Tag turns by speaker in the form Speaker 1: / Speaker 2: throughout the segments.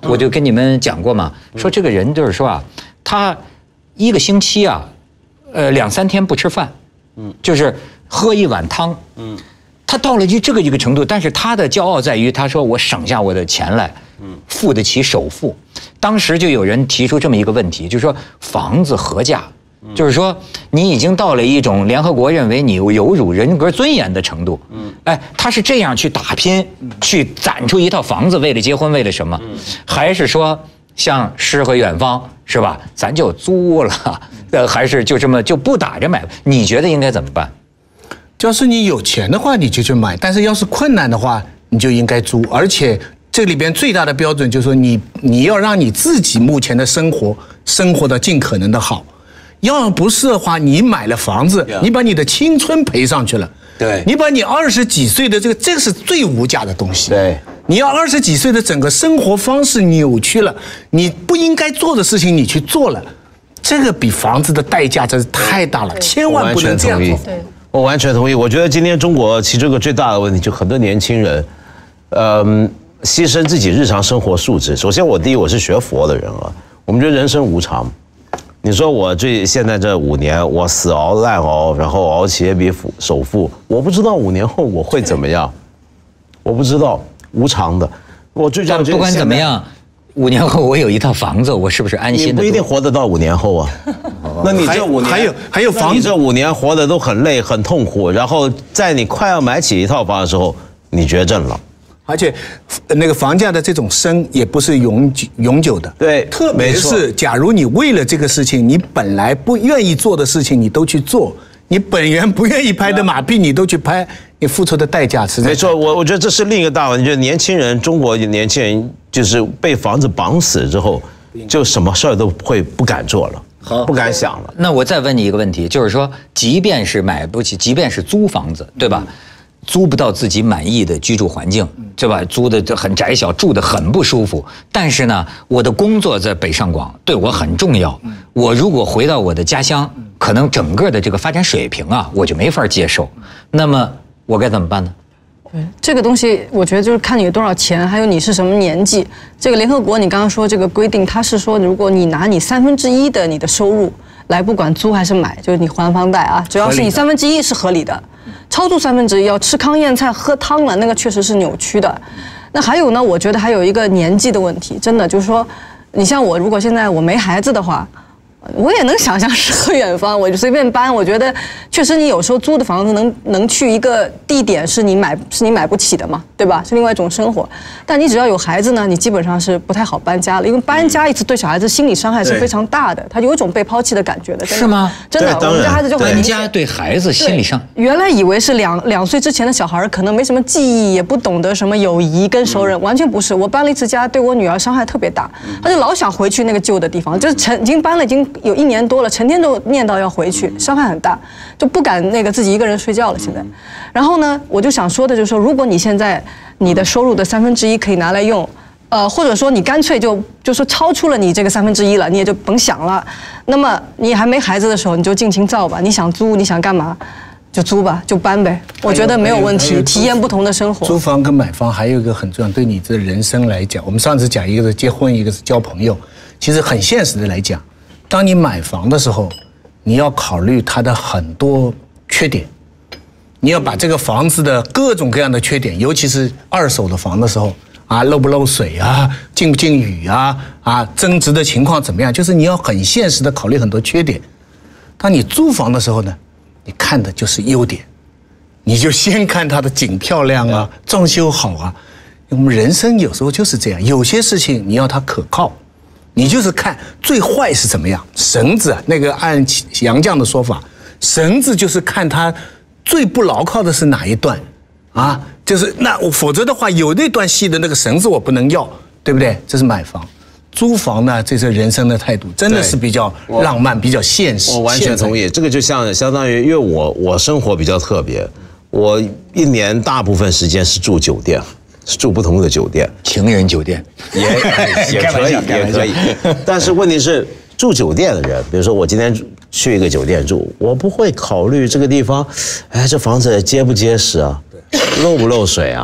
Speaker 1: 我就跟你们讲过嘛，说这个人就是说啊，他1个星期啊，2、3天不吃饭，就是喝1碗汤，他到了这个程度，但是他的骄傲在于，他说我省下我的钱来，付得起首付。当时就有人提出这么一个问题，就是说房子何价？就是说你已经到了一种联合国认为你有辱人格尊严的程度。哎，他是这样去打拼，去攒出一套房子，为了结婚，为了什么？还是说像诗和远方是吧？咱就租了，还是就这么就不打着买？你觉得应该怎么办？
Speaker 2: 要是你有钱的话，你就去买；但是要是困难的话，你就应该租。而且这里边最大的标准就是说你要让你自己目前的生活的尽可能的好。要不是的话，你买了房子，你把你的青春赔上去了。
Speaker 3: 对，
Speaker 2: 你把你20几岁的这个是最无价的东西。
Speaker 3: 对，
Speaker 2: 你要20几岁的整个生活方式扭曲了，你不应该做的事情你去做了，这个比房子的代价真是太大了，千万不能这样做。
Speaker 3: 我完全同意。我觉得今天中国其中一个最大的问题，就很多年轻人，牺牲自己日常生活素质。首先，我是学佛的人啊，我们觉得人生无常。你说我现在这5年，我死熬烂熬，然后熬企业比首富，我不知道5年后我会怎么样，我不知道，无常的。我最重要
Speaker 1: 不管怎么样，5年后我有一套房子，我是不是安心的？
Speaker 3: 你不一定活得到5年后啊。那你这5年
Speaker 2: 还有房子，
Speaker 3: 你这5年活得都很累很痛苦，然后在你快要买起一套房的时候，你绝症了。
Speaker 2: 而且，那个房价的这种升也不是永久的。
Speaker 3: 对，
Speaker 2: 特别是假如你为了这个事情，你本来不愿意做的事情，你都去做；你本源不愿意拍的马屁，你都去拍，你付出的代价是
Speaker 3: 没错。我觉得这是另一个大问题，就是年轻人，中国年轻人就是被房子绑死之后，就什么事儿都会不敢做了。
Speaker 1: 好，
Speaker 3: 不敢想了。
Speaker 1: 那我再问你一个问题，就是说，即便是买不起，即便是租房子，对吧？租不到自己满意的居住环境，对吧？租的很窄小，住得很不舒服。但是呢，我的工作在北上广，对我很重要。我如果回到我的家乡，可能整个的这个发展水平啊，我就没法接受。那么我该怎么办呢？
Speaker 4: 对，这个东西我觉得就是看你有多少钱，还有你是什么年纪。这个联合国你刚刚说这个规定，它是说如果你拿你1/3的你的收入来，不管租还是买，就是你还房贷啊，只要是你1/3是合理的。超出1/3要吃糠咽菜喝汤了，那个确实是扭曲的。那还有呢，我觉得还有一个年纪的问题，真的就是说，你像我，如果现在我没孩子的话，我也能想象诗和远方，我就随便搬。我觉得确实，你有时候租的房子能去一个地点是你买不起的嘛，对吧？是另外一种生活。但你只要有孩子呢，你基本上是不太好搬家了，因为搬家一次对小孩子心理伤害是非常大的，他有一种被抛弃的感觉的。
Speaker 1: 是吗？
Speaker 4: 真的，我们家孩子就很
Speaker 1: 搬家对孩子心理上，
Speaker 4: 原来以为是2岁之前的小孩可能没什么记忆，也不懂得什么友谊跟熟人，完全不是。我搬了一次家，对我女儿伤害特别大，她就老想回去那个旧的地方，就是已经搬了已经有1年多了，成天都念叨要回去，伤害很大，就不敢那个自己一个人睡觉了。现在，然后呢，我就想说的就是说，如果你现在你的收入的1/3可以拿来用，或者说你干脆就说超出了你这个1/3了，你也就甭想了。那么你还没孩子的时候，你就尽情造吧，你想租你想干嘛就租吧，就搬呗，我觉得没有问题，体验不同的生活。
Speaker 2: 租房跟买房还有一个很重要，对你这人生来讲，我们上次讲一个是结婚，一个是交朋友，其实很现实的来讲。当你买房的时候，你要考虑它的很多缺点，你要把这个房子的各种各样的缺点，尤其是2手的房的时候啊，漏不漏水啊，进不进雨啊，增值的情况怎么样，就是你要很现实的考虑很多缺点。当你租房的时候呢，你看的就是优点，你就先看它的景漂亮啊，装修好啊。我们人生有时候就是这样，有些事情你要它可靠。你就是看最坏是怎么样，绳子那个按杨绛的说法，绳子就是看它最不牢靠的是哪一段，啊，就是那否则的话，有那段细的那个绳子我不能要，对不对？这是买房，租房呢，这是人生的态度，真的是比较浪漫，比较现实。
Speaker 3: 我完全同意，这个就相当于，因为我生活比较特别，我1年大部分时间是住酒店。是住不同的酒店，
Speaker 1: 情人酒店
Speaker 3: 也可以，但是问题是住酒店的人，比如说我今天去一个酒店住，我不会考虑这个地方，哎，这房子结不结实啊，漏不漏水啊，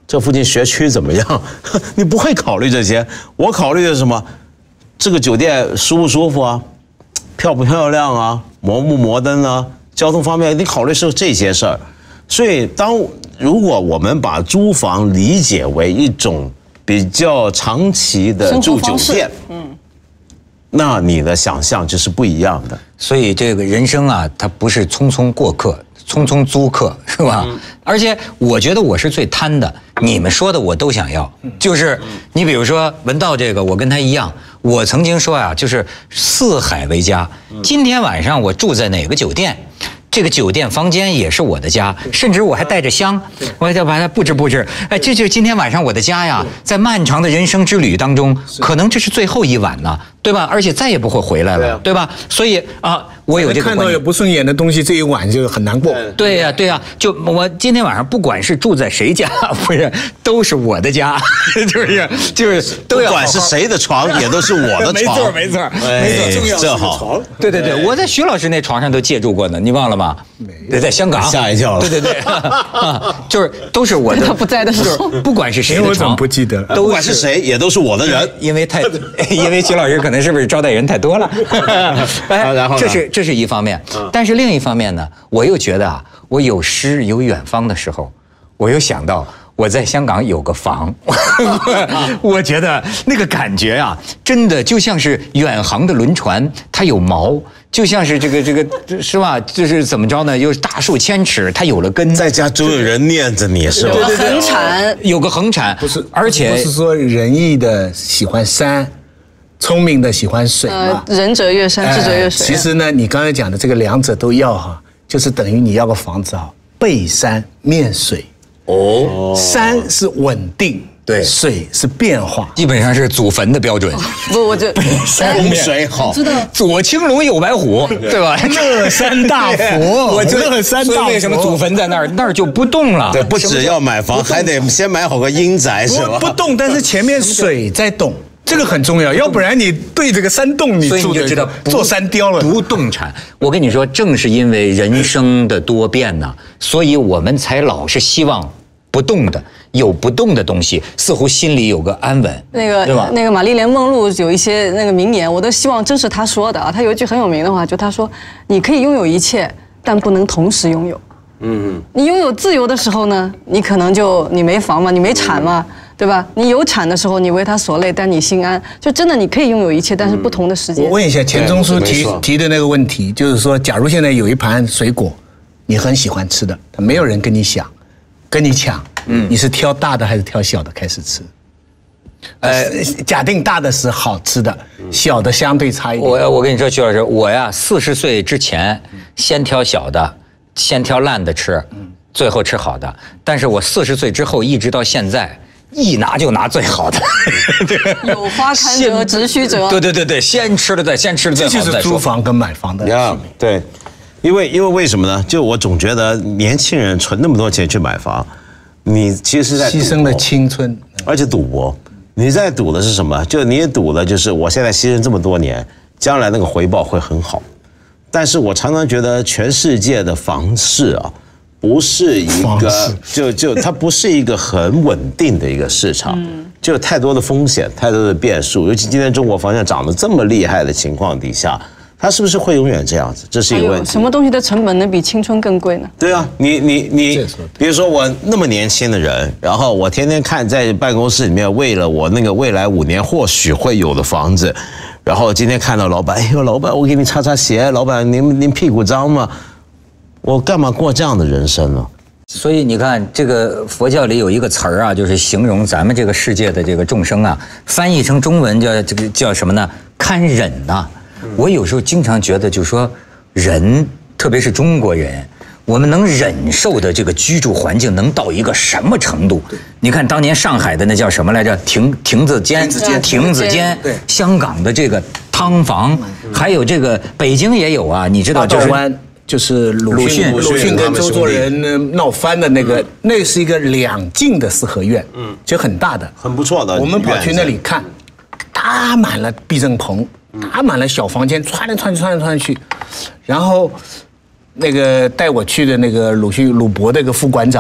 Speaker 3: 这附近学区怎么样？你不会考虑这些。我考虑的是什么？这个酒店舒不舒服啊？漂不漂亮啊？摩不摩登啊？交通方面，你考虑是这些事儿。所以，如果我们把租房理解为一种比较长期的住酒店，那你的想象就是不一样的。
Speaker 1: 所以这个人生啊，它不是匆匆过客，匆匆租客，是吧？而且我觉得我是最贪的，你们说的我都想要。就是你比如说文道这个，我跟他一样，我曾经说啊，就是四海为家。今天晚上我住在哪个酒店？这个酒店房间也是我的家，甚至我还带着香，我还要把它布置布置。哎，这就是今天晚上我的家呀！在漫长的人生之旅当中，可能这是最后一晚了，对吧？而且再也不会回来了，对吧？所以啊，我有这个
Speaker 2: 看到有不顺眼的东西，这一晚就很难过。
Speaker 1: 对呀，对呀，就我今天晚上不管是住在谁家，不是都是我的家，就是都要。
Speaker 3: 不管是谁的床，也都是我的床。
Speaker 1: 没错，
Speaker 2: 重要
Speaker 3: 这好。
Speaker 1: 对，我在徐老师那床上都借住过呢，你忘了吗？对，在香港。
Speaker 3: 吓一跳了。
Speaker 1: 对，就是都是我的。
Speaker 4: 他不在的时候，
Speaker 1: 不管是谁的床，
Speaker 2: 我怎么不记得？
Speaker 3: 不管是谁，也都是我的人。
Speaker 1: 因为徐老师可能是不是招待人太多了？
Speaker 3: 然后
Speaker 1: 这是一方面，但是另一方面呢，我又觉得啊，我有诗有远方的时候，我又想到我在香港有个房，我觉得那个感觉啊，真的就像是远航的轮船，它有锚，就像是这个是吧？就是怎么着呢？又大树千尺，它有了根，
Speaker 3: 在家总有人念着你，是吧？
Speaker 4: 有个横产，
Speaker 1: 有个横产，
Speaker 2: 不是，
Speaker 1: 而且
Speaker 2: 不是说仁义的喜欢山。聪明的喜欢水嘛，
Speaker 4: 仁者悦山，智者悦水。
Speaker 2: 其实呢，你刚才讲的这个两者都要哈，就是等于你要个房子啊，背山面水。山是稳定，
Speaker 1: 对，
Speaker 2: 水是变化，
Speaker 1: 基本上是祖坟的标准。
Speaker 4: 不，我就
Speaker 3: 风水好，
Speaker 4: 知道
Speaker 1: 左青龙右白虎，对吧？
Speaker 2: 乐山大福，
Speaker 1: 我觉得
Speaker 2: 乐山大福。
Speaker 1: 为什么祖坟在那儿，那儿就不动了？
Speaker 3: 对，不只要买房，还得先买好个阴宅，是吧？
Speaker 2: 不动，但是前面水在动。这个很重要，要不然你对这个山洞你住
Speaker 1: 就知道
Speaker 2: 做山雕了，
Speaker 1: 不动产。我跟你说，正是因为人生的多变呢，所以我们才老是希望不动的，有不动的东西，似乎心里有个安稳。对吧？
Speaker 4: 那个玛丽莲梦露有一些那个名言，我都希望真是她说的啊。她有一句很有名的话，就她说：“你可以拥有一切，但不能同时拥有。”你拥有自由的时候呢，你可能你没房嘛，你没产嘛。对吧？你有产的时候，你为他所累，但你心安。就真的你可以拥有一切，但是不同的时间。
Speaker 2: 我问一下钱钟书提的那个问题，就是说，假如现在有一盘水果，你很喜欢吃的，没有人跟你抢，你是挑大的还是挑小的开始吃？假定大的是好吃的，小的相对差一点。
Speaker 1: 我跟你说，徐老师，我呀40岁之前先挑小的，先挑烂的吃，最后吃好的。但是我40岁之后一直到现在。一拿就拿最好的，
Speaker 4: 有花堪折直须折。
Speaker 1: 对，先吃了最好的再说。
Speaker 2: 这就是租房跟买房的区别。
Speaker 3: 对，因为为什么呢？就我总觉得年轻人存那么多钱去买房，你其实是在
Speaker 2: 牺牲了青春，
Speaker 3: 而且赌博。你在赌的是什么？就你也赌的就是我现在牺牲这么多年，将来那个回报会很好。但是我常常觉得全世界的房市啊。不是一个，它不是一个很稳定的一个市场，就有太多的风险，太多的变数。尤其今天中国房价涨得这么厉害的情况底下，它是不是会永远这样子？这是一个问题。
Speaker 4: 什么东西的成本能比青春更贵呢？
Speaker 3: 对啊，你，比如说我那么年轻的人，然后我天天看在办公室里面，为了我那个未来5年或许会有的房子，然后今天看到老板，哎呦，老板，我给你擦擦鞋，老板，您屁股脏吗？我干嘛过这样的人生呢？
Speaker 1: 所以你看，这个佛教里有一个词儿啊，就是形容咱们这个世界的这个众生啊，翻译成中文叫什么呢？堪忍呐。我有时候经常觉得，就是说人，特别是中国人，我们能忍受的这个居住环境能到一个什么程度？你看当年上海的那叫什么来着？亭子间，香港的这个汤房，还有这个北京也有啊，你知道就是。
Speaker 2: 就是鲁迅跟周作人闹翻的那个，那是一个2进的4合院，就很大的，
Speaker 3: 很不错的。
Speaker 2: 我们跑去那里看，搭满了避震棚，搭满了小房间，穿来穿去。然后那个带我去的那个鲁博那个副馆长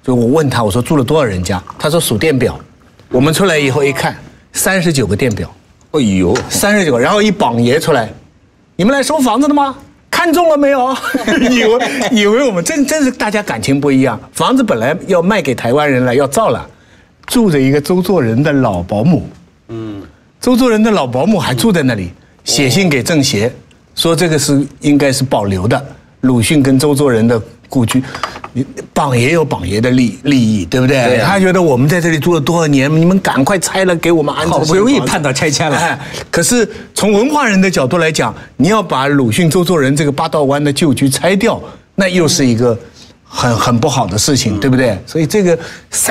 Speaker 2: 就我问他，我说住了多少人家？他说数电表，我们出来以后一看，39个电表，
Speaker 1: 哎呦
Speaker 2: 39个，然后一榜爷出来，你们来收房子的吗？看中了没有？以为我们真是大家感情不一样。房子本来要卖给台湾人了，要造了，住着一个周作人的老保姆。周作人的老保姆还住在那里，写信给政协，说这个是应该是保留的，鲁迅跟周作人的故居。榜爷有榜爷的利益，对不对？
Speaker 1: 对
Speaker 2: 他觉得我们在这里住了多少年，你们赶快拆了，给我们安置。
Speaker 1: 好不容易盼到拆迁了。
Speaker 2: 可是从文化人的角度来讲，你要把鲁迅、周作人这个八道湾的旧居拆掉，那又是一个很不好的事情，对不对？所以这个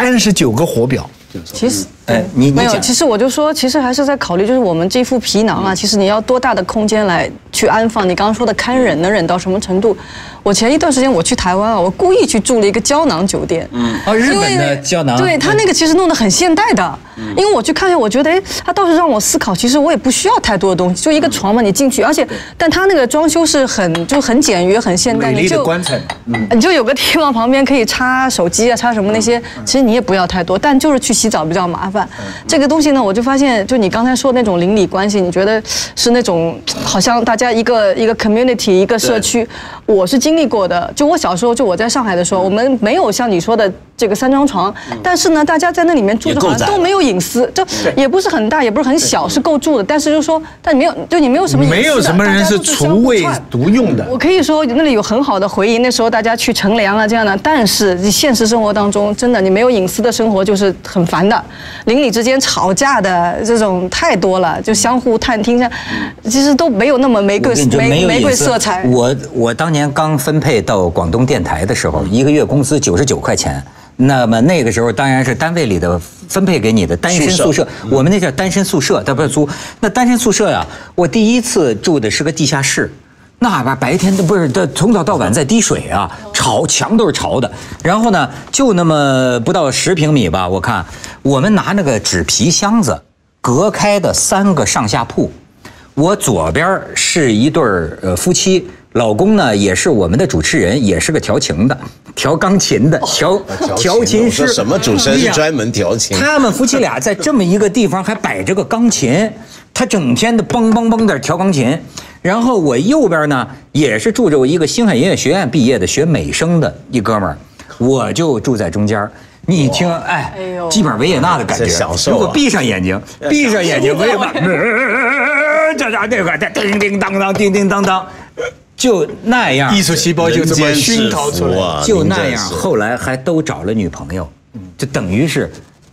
Speaker 2: 39个火表，
Speaker 4: 其实。
Speaker 1: 你
Speaker 4: 没有，
Speaker 1: 讲
Speaker 4: 其实我就说，其实还是在考虑，就是我们这副皮囊啊，其实你要多大的空间来去安放？你刚刚说的看忍能忍到什么程度？我前一段时间我去台湾啊，我故意去住了一个胶囊酒店。
Speaker 1: 日本的胶囊，
Speaker 4: 对他那个其实弄得很现代的，因为我去看一下，我觉得他倒是让我思考，其实我也不需要太多的东西，就一个床嘛，你进去，而且但他那个装修是很简约、很现代，
Speaker 2: 美丽的棺材，
Speaker 4: 你就有个地方旁边可以插手机啊，插什么那些，其实你也不要太多，但就是去洗澡比较麻烦。这个东西呢，我就发现，就你刚才说的那种邻里关系，你觉得是那种好像大家一个 community 一个社区，我是经历过的。就我小时候，就我在上海的时候，我们没有像你说的这个3张床，但是呢，大家在那里面住着好像都没有隐私，就也不是很大，也不是很小，是够住的。但是就说，但你没有什么隐私的，
Speaker 2: 没有什么人是厨卫独用的。
Speaker 4: 我可以说那里有很好的回忆，那时候大家去乘凉啊这样的。但是现实生活当中，真的你没有隐私的生活就是很烦的，邻里之间吵架的这种太多了，就相互探听下，其实都没有那么玫瑰色彩。
Speaker 1: 我当年刚分配到广东电台的时候，一个月工资99块钱。那么那个时候当然是单位里的分配给你的单身宿舍，我们那叫单身宿舍，它不是租。那单身宿舍呀，我第一次住的是个地下室，那白天都不是，从早到晚在滴水啊，墙都是潮的。然后呢，就那么不到10平米吧，我看我们拿那个纸皮箱子隔开的3个上下铺，我左边是一对夫妻。老公呢也是我们的主持人，也是个调琴的，调钢琴的，调琴师。
Speaker 3: 什么主持人是专门调琴？
Speaker 1: 他们夫妻俩在这么一个地方还摆着个钢琴，他整天的梆梆梆的调钢琴。然后我右边呢也是住着我一个星海音乐学院毕业的学美声的一哥们儿，我就住在中间。你听，基本上维也纳的感觉。如果闭上眼睛，维也纳，这个叮叮当当，叮叮当当。就那样，
Speaker 2: 艺术细胞就这么熏陶出来，
Speaker 1: 就那样。后来还都找了女朋友，就等于是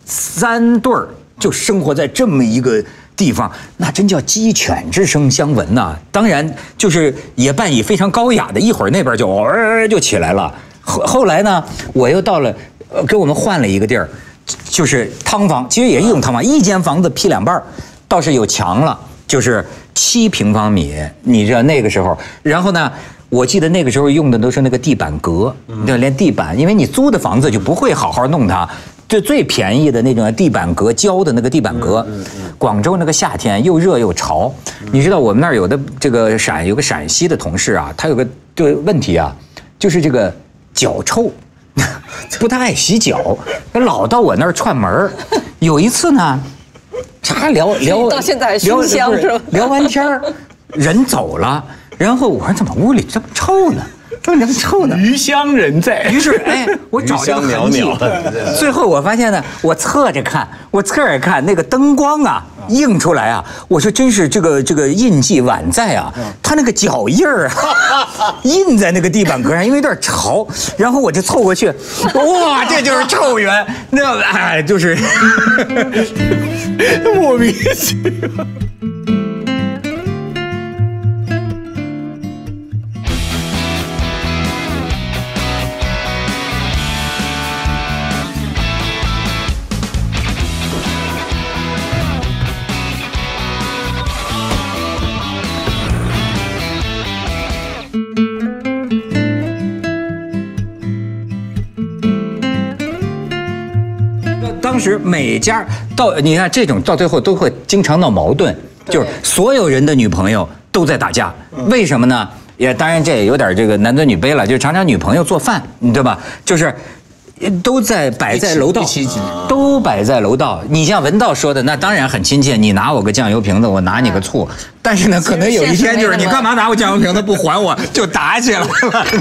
Speaker 1: 3对儿就生活在这么一个地方，那真叫鸡犬之声相闻呐。当然，就是也伴以非常高雅的，一会儿那边就起来了。后来呢，我又到了，给我们换了一个地儿，就是汤房，其实也是一种汤房，一间房子劈2半，倒是有墙了，就是7平方米，你知道那个时候，然后呢，我记得那个时候用的都是那个地板革，连地板，因为你租的房子就不会好好弄它，就最便宜的那种地板革，胶的那个地板革。广州那个夏天又热又潮，你知道我们那儿有的这个有个陕西的同事啊，他有个问题啊，就是这个脚臭，不太爱洗脚，老到我那儿串门。有一次呢。他聊
Speaker 4: 到现在还熏香是吧？
Speaker 1: 聊完天人走了，然后我说怎么屋里这么臭呢？这么臭呢？
Speaker 2: 余香人在。
Speaker 1: 于是我找这个痕迹。最后我发现呢，我侧着看那个灯光啊映出来啊，我说真是这个印记晚在啊，他那个脚印儿啊印在那个地板革上，因为有点潮，然后我就凑过去，哇，这就是臭源，那就是
Speaker 2: 莫名其妙。
Speaker 1: 当时每家你看这种到最后都会经常闹矛盾，就是所有人的女朋友都在打架，为什么呢？也当然这也有点这个男尊女卑了，就常常女朋友做饭，你知道吧？就是都摆在楼道，都摆在楼道。你像文道说的，那当然很亲切，你拿我个酱油瓶子，我拿你个醋。但是呢，可能有一天就是你干嘛拿我酱油瓶子不还我，就打起来了。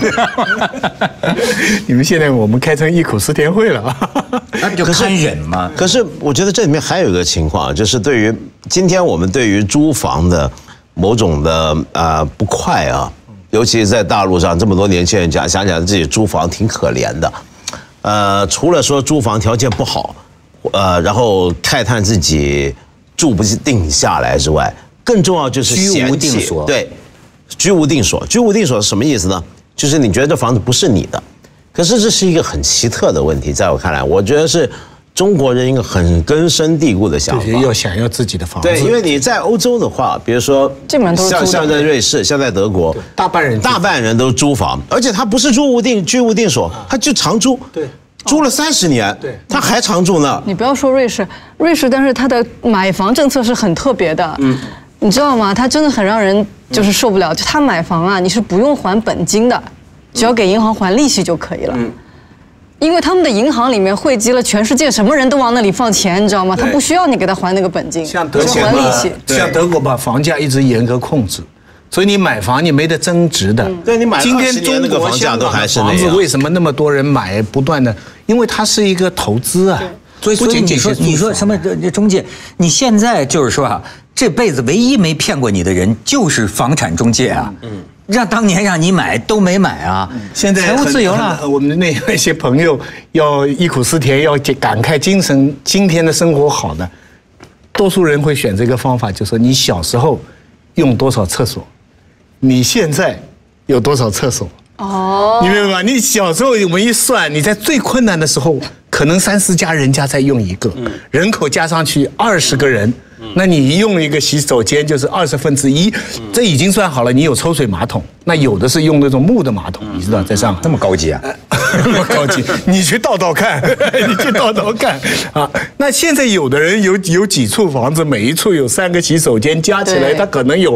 Speaker 2: 你们现在我们开成忆苦思甜会了，
Speaker 1: 那不就看忍吗？
Speaker 3: 可是我觉得这里面还有一个情况，就是对于今天我们对于租房的某种的不快啊。尤其是在大陆上，这么多年轻人想想自己租房挺可怜的，除了说租房条件不好，然后慨叹自己住不定下来之外，更重要就是
Speaker 1: 居无定所。
Speaker 3: 对，居无定所。居无定所是什么意思呢？就是你觉得这房子不是你的，可是这是一个很奇特的问题，在我看来，我觉得是中国人一个很根深蒂固的想法，
Speaker 2: 要想要自己的房子。
Speaker 3: 对，因为你在欧洲的话，比如说像在瑞士，像在德国，
Speaker 2: 大半人
Speaker 3: 都租房，而且他不是居无定所，他就长租。对。租了30年，对，他还常住呢。
Speaker 4: 你不要说瑞士，但是他的买房政策是很特别的，你知道吗？他真的很让人就是受不了。就他买房啊，你是不用还本金的，只要给银行还利息就可以了。因为他们的银行里面汇集了全世界什么人都往那里放钱，你知道吗？他不需要你给他还那个本金，
Speaker 2: 像德国
Speaker 4: 还利息。
Speaker 2: 像德国把房价一直严格控制。所以你买房你没得增值的，
Speaker 3: 对你买
Speaker 2: 今天中国
Speaker 3: 香港的
Speaker 2: 房子为什么那么多人买，不断的，因为它是一个投资啊。
Speaker 1: 所以你说什么这中介，你现在就是说啊，这辈子唯一没骗过你的人就是房产中介啊。当年让你买都没买啊，
Speaker 2: 现在
Speaker 1: 财务自由了。
Speaker 2: 我们的那些朋友要忆苦思甜，要感慨今天的生活好的，多数人会选这个方法，就是说你小时候用多少厕所。你现在有多少厕所？你明白吗？你小时候我们一算，你在最困难的时候，可能3、4家人家在用一个，人口加上去20个人，那你用一个洗手间就是1/20，这已经算好了。你有抽水马桶，那有的是用那种木的马桶，你知道，在上海
Speaker 1: 那么高级啊，
Speaker 2: 那么高级，你去倒看，啊！那现在有的人有几处房子，每一处有3个洗手间，加起来他可能有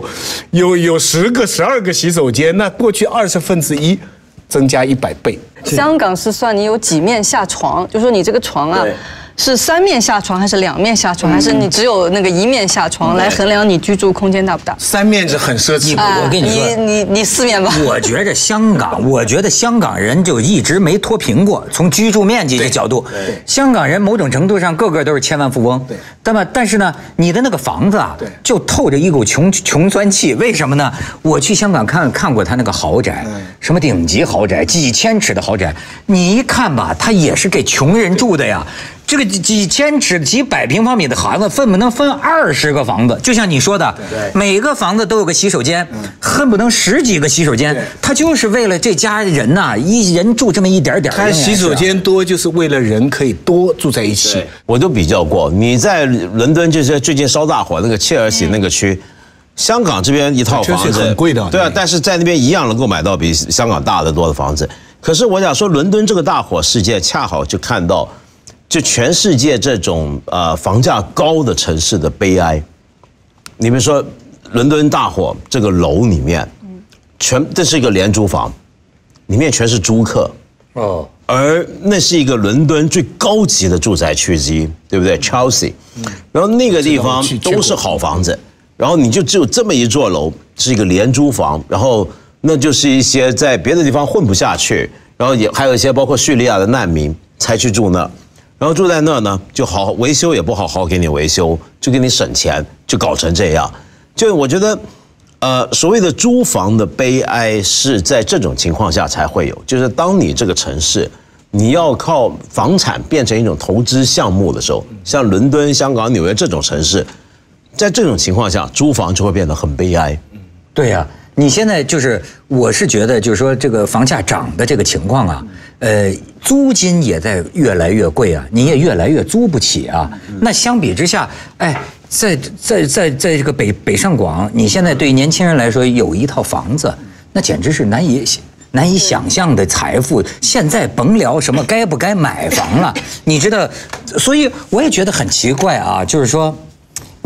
Speaker 2: 10个、12个洗手间，那过去1/20增加100倍。
Speaker 4: 香港是算你有几面下床，就说你这个床啊。是3面下床还是2面下床，还是你只有那个1面下床来衡量你居住空间大不大
Speaker 2: ？3面是很奢侈。
Speaker 1: 我跟你说，
Speaker 4: 你4面吧。
Speaker 1: 我觉得香港人就一直没脱贫过，从居住面积的角度，香港人某种程度上个个都是千万富翁。但是呢，你的那个房子啊，就透着一股穷酸气。为什么呢？我去香港看过他那个豪宅，什么顶级豪宅，几千尺的豪宅，你一看吧，他也是给穷人住的呀。这个几千尺、几百平方米的房子，恨不能分20个房子，就像你说的，每个房子都有个洗手间，恨不能10几个洗手间，他就是为了这家人呐，一人住这么一点点。
Speaker 2: 他洗手间多，就是为了人可以多住在一起。
Speaker 3: 我都比较过，你在伦敦就是最近烧大火那个切尔西那个区，香港这边一套房子
Speaker 2: 很贵的，
Speaker 3: 对啊，但是在那边一样能够买到比香港大得多的房子。可是我想说，伦敦这个大火事件，恰好就看到。就全世界这种房价高的城市的悲哀，你比如说伦敦大火这个楼里面，这是一个廉租房，里面全是租客而那是一个伦敦最高级的住宅区之一，对不对 ？Chelsea，然后那个地方都是好房子，然后你就只有这么一座楼是一个廉租房，然后那就是一些在别的地方混不下去，然后也还有一些包括叙利亚的难民才去住那。然后住在那儿呢，就好维修也不好好给你维修，就给你省钱，就搞成这样。就我觉得，所谓的租房的悲哀是在这种情况下才会有，就是当你这个城市你要靠房产变成一种投资项目的时候，像伦敦、香港、纽约这种城市，在这种情况下，租房就会变得很悲哀。
Speaker 1: 对呀。你现在我是觉得，就是说这个房价涨的这个情况啊，租金也在越来越贵啊，你也越来越租不起啊。那相比之下，在这个北上广，你现在对年轻人来说有一套房子，那简直是难以想象的财富。现在甭聊什么该不该买房了，你知道，所以我也觉得很奇怪啊，就是说。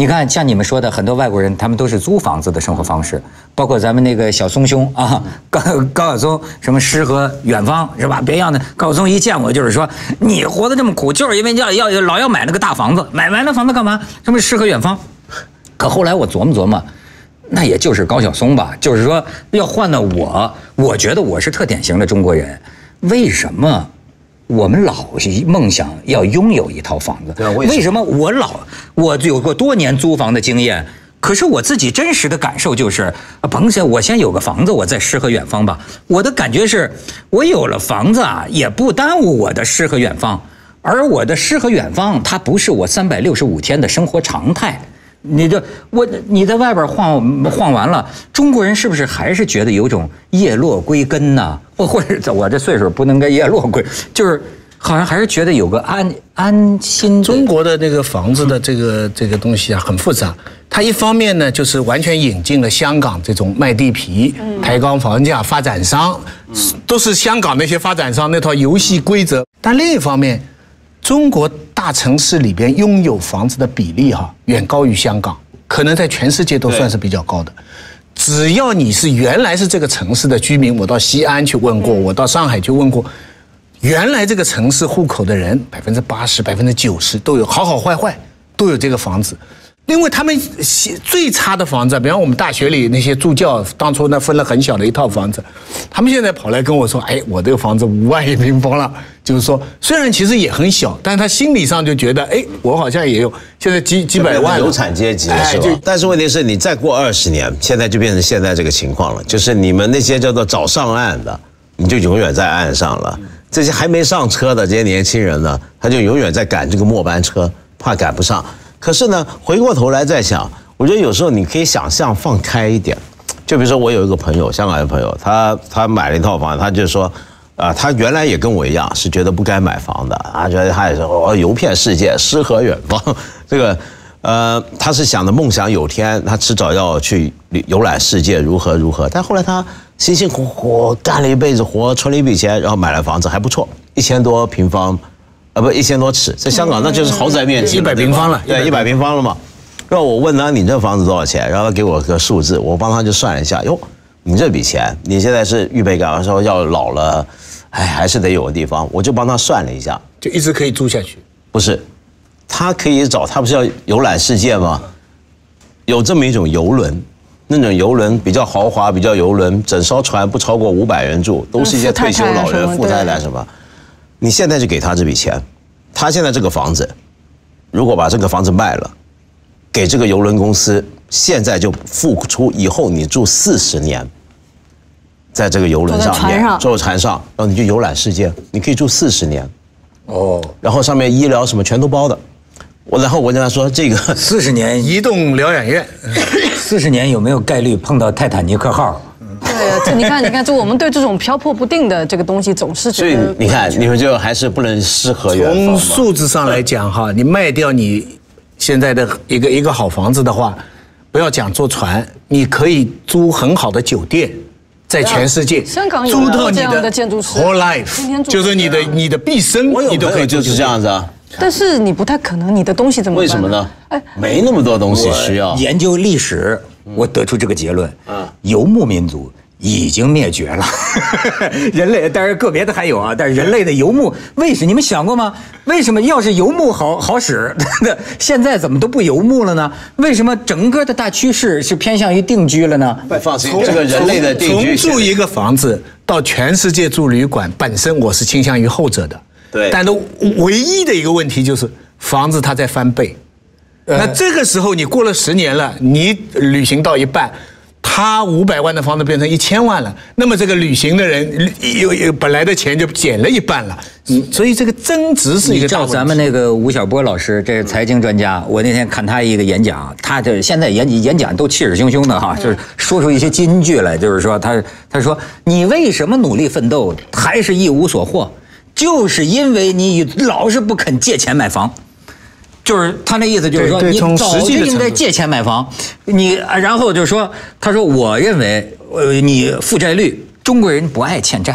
Speaker 1: 你看，像你们说的，很多外国人他们都是租房子的生活方式，包括咱们那个小松兄啊，高晓松，什么诗和远方是吧？别样的，高晓松一见我就是说，你活得这么苦，就是因为老要买那个大房子，买完了房子干嘛？什么诗和远方？可后来我琢磨，那也就是高晓松吧，就是说要换到我觉得我是特典型的中国人，为什么？我们老梦想要拥有一套房子，
Speaker 3: 对，
Speaker 1: 为什么我有过多年租房的经验，可是我自己真实的感受就是，甭想我先有个房子，我再诗和远方吧。我的感觉是，我有了房子啊，也不耽误我的诗和远方，而我的诗和远方，它不是我365天的生活常态。你在外边晃完了，中国人是不是还是觉得有种叶落归根呢？或者我这岁数不能跟叶落归，就是好像还是觉得有个安心。
Speaker 2: 中国的那个房子的这个东西啊，很复杂。它一方面呢，就是完全引进了香港这种卖地皮、抬高房价、发展商，都是香港那些发展商那套游戏规则。但另一方面，中国大城市里边拥有房子的比例远高于香港，可能在全世界都算是比较高的。只要你是原来是这个城市的居民，我到西安去问过，我到上海去问过，原来这个城市户口的人80%、90%都有，好坏坏都有这个房子。因为他们最差的房子，比方我们大学里那些助教，当初那分了很小的一套房子，他们现在跑来跟我说，哎，我这个房子5万1平方了，就是说虽然其实也很小，但是他心理上就觉得，哎，我好像也有现在几百万
Speaker 3: 有产阶级是吧？但是问题是你再过20年，现在就变成现在这个情况了，就是你们那些叫做早上岸的，你就永远在岸上了；这些还没上车的这些年轻人呢，他就永远在赶这个末班车，怕赶不上。可是呢，回过头来再想，我觉得有时候你可以想象放开一点。就比如说我有一个朋友，香港的朋友，他买了一套房，他就说，他原来也跟我一样是觉得不该买房的，他觉得他也是游遍世界，诗和远方。这个，他是想的梦想有天他迟早要去游览世界，如何。但后来他辛辛苦苦干了一辈子活，存了一笔钱，然后买了房子，还不错，1000多平方。不，1000多尺，在香港那就是豪宅面积
Speaker 2: ，100平方了，
Speaker 3: 对，100平方了嘛。然后我问他你这房子多少钱，然后他给我个数字，我帮他就算了一下，哟，你这笔钱，你现在是预备干，说要老了，哎，还是得有个地方，我就帮他算了一下，
Speaker 2: 就一直可以住下去。
Speaker 3: 不是，他可以找，他不是要游览世界吗？有这么一种游轮，那种游轮比较豪华，比较游轮，整艘船不超过500人住，都是一些退休老人、富太太什么。你现在就给他这笔钱，他现在这个房子，如果把这个房子卖了，给这个邮轮公司，现在就付出以后你住40年，在这个邮轮上面，坐船上，然后你就游览世界，你可以住40年，然后上面医疗什么全都包的。然后我跟他说，这个
Speaker 1: 40年
Speaker 2: 移动疗养院
Speaker 1: ，40年有没有概率碰到泰坦尼克号？
Speaker 4: 对，这你看，就我们对这种漂泊不定的这个东西总是觉得，
Speaker 3: 所以你看，你们就还是不能诗和远方。
Speaker 2: 从数字上来讲你卖掉你现在的一个好房子的话，不要讲坐船，你可以租很好的酒店，在全世界
Speaker 4: 香港有
Speaker 2: 租到你
Speaker 4: 这样的建筑师
Speaker 2: whole life， 就是你的毕生，
Speaker 3: 你都可以就是这样子啊。
Speaker 4: 但是你不太可能，你的东西怎么办？
Speaker 3: 为什么呢？没那么多东西需要。
Speaker 1: 研究历史，我得出这个结论：游牧民族已经灭绝了。人类，当然个别的还有啊，但是人类的游牧，为什么你们想过吗？为什么要是游牧好使，现在怎么都不游牧了呢？为什么整个的大趋势是偏向于定居了呢？
Speaker 3: 放心，这个人类的定居，
Speaker 2: 从住一个房子到全世界住旅馆，本身我是倾向于后者的。
Speaker 3: 对，
Speaker 2: 但是唯一的一个问题就是房子它在翻倍，那这个时候你过了10年了，你旅行到一半，他500万的房子变成1000万了，那么这个旅行的人有本来的钱就减了一半了，所以这个增值是一个大问题。
Speaker 1: 照咱们那个吴晓波老师，这是财经专家，我那天看他一个演讲，他这现在演讲都气势汹汹的哈，就是说出一些金句来，就是说他说你为什么努力奋斗还是一无所获？就是因为你老是不肯借钱买房，就是他那意思就是说，你早就应该借钱买房，然后就说，他说我认为，你负债率，中国人不爱欠债，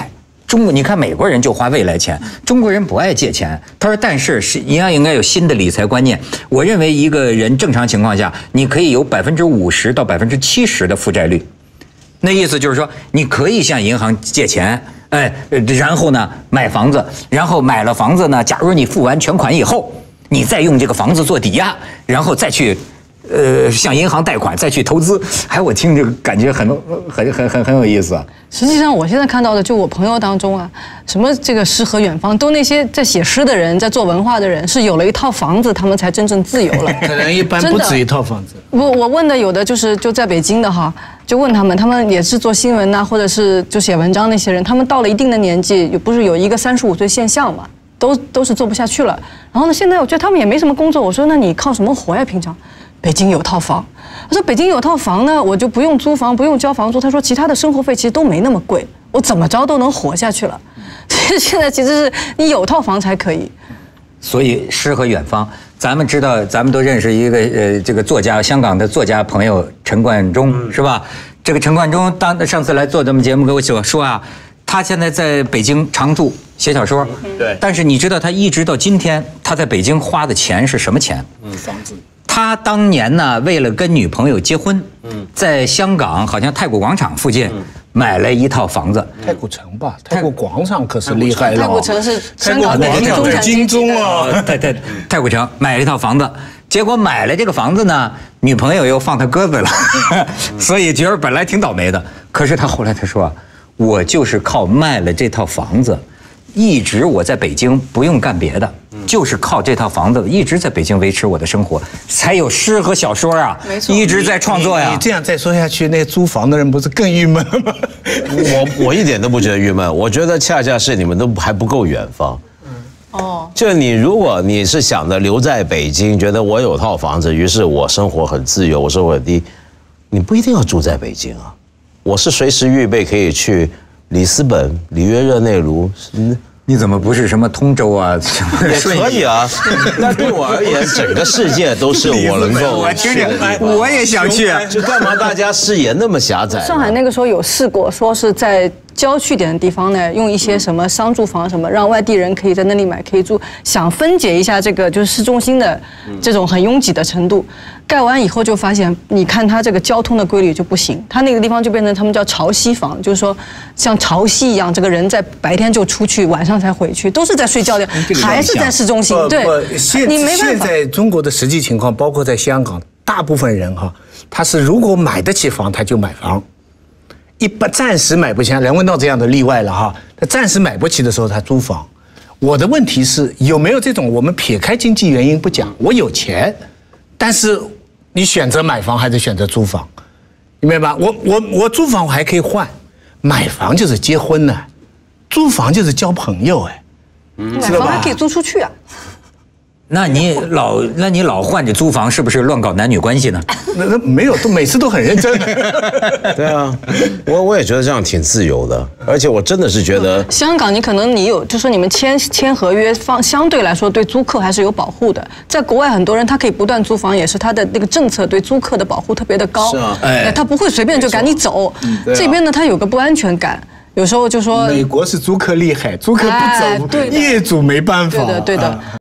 Speaker 1: 你看美国人就花未来钱，中国人不爱借钱。他说，但是银行应该有新的理财观念。我认为一个人正常情况下，你可以有50%到70%的负债率。那意思就是说，你可以向银行借钱，然后呢买房子，然后买了房子呢，假如你付完全款以后，你再用这个房子做抵押，然后再去。向银行贷款再去投资，我听这个感觉很有意思。
Speaker 4: 实际上，我现在看到的，就我朋友当中啊，什么这个诗和远方，都那些在写诗的人，在做文化的人，是有了一套房子，他们才真正自由了。
Speaker 2: 可能一般不止一套房子。
Speaker 4: 我问的有的就在北京的哈，就问他们也是做新闻呐，或者是就写文章那些人，他们到了一定的年纪，不是有一个35岁现象嘛，都是做不下去了。然后呢，现在我觉得他们也没什么工作，我说那你靠什么活呀？平常？北京有套房，他说北京有套房呢，我就不用租房，不用交房租。他说其他的生活费其实都没那么贵，我怎么着都能活下去了。现在其实是你有套房才可以。
Speaker 1: 所以诗和远方，咱们知道，咱们都认识一个这个作家，香港的作家朋友陈冠中，是吧？这个陈冠中上次来做咱们节目给我说啊，他现在在北京常住写小说，
Speaker 3: 对。
Speaker 1: 但是你知道他一直到今天，他在北京花的钱是什么钱？
Speaker 2: 房子。
Speaker 1: 他当年呢，为了跟女朋友结婚，在香港好像太古广场附近买了一套房子。
Speaker 2: 太古城吧，太古广场可是厉害了。
Speaker 4: 太古城是香港的中产
Speaker 2: 金钟啊，
Speaker 1: 太古城买了一套房子，结果买了这个房子呢，女朋友又放他鸽子了，所以觉得本来挺倒霉的。可是他后来他说，我就是靠卖了这套房子。一直我在北京不用干别的，就是靠这套房子一直在北京维持我的生活，才有诗和小说啊，一直在创作呀。
Speaker 2: 你这样再说下去，那租房的人不是更郁闷了吗？
Speaker 3: 我一点都不觉得郁闷，我觉得恰恰是你们都还不够远方。就如果你是想着留在北京，觉得我有套房子，于是我生活很自由，我生活很低，你不一定要住在北京啊。我是随时预备可以去里斯本、里约热内卢。
Speaker 1: 你怎么不是什么通州啊？
Speaker 3: 也可以啊。那对我而言，整个世界都是我能够。
Speaker 1: 我听着，我也想去。
Speaker 3: 就干嘛大家视野那么狭窄？
Speaker 4: 上海那个时候有试过，说是在郊区点的地方呢，用一些什么商住房什么，让外地人可以在那里买可以住，想分解一下这个就是市中心的这种很拥挤的程度。盖完以后就发现，你看它这个交通的规律就不行，它那个地方就变成他们叫潮汐房，就是说像潮汐一样，这个人在白天就出去，晚上才回去，都是在睡觉的，还是在市中心。对，你没办法。
Speaker 2: 现在中国的实际情况，包括在香港，大部分人哈，他是如果买得起房，他就买房。暂时买不起，梁文道这样的例外了哈。他暂时买不起的时候，他租房。我的问题是有没有这种，我们撇开经济原因不讲，我有钱，但是你选择买房还是选择租房？你明白吧？我租房我还可以换，买房就是结婚呢，租房就是交朋友哎，
Speaker 4: 买房还可以租出去啊。
Speaker 1: 那你老换着租房，是不是乱搞男女关系呢？
Speaker 2: 那没有，每次都很认真。
Speaker 3: 对啊，我也觉得这样挺自由的，而且我真的是觉得
Speaker 4: 香港，你有，就说你们签合约相对来说对租客还是有保护的。在国外很多人他可以不断租房，也是他的那个政策对租客的保护特别的高。
Speaker 3: 是啊，
Speaker 4: 他不会随便就赶你走。这边呢，他有个不安全感。有时候就说，
Speaker 2: 美国是租客厉害，租客不走，
Speaker 4: 对，
Speaker 2: 业主没办法。
Speaker 4: 对的。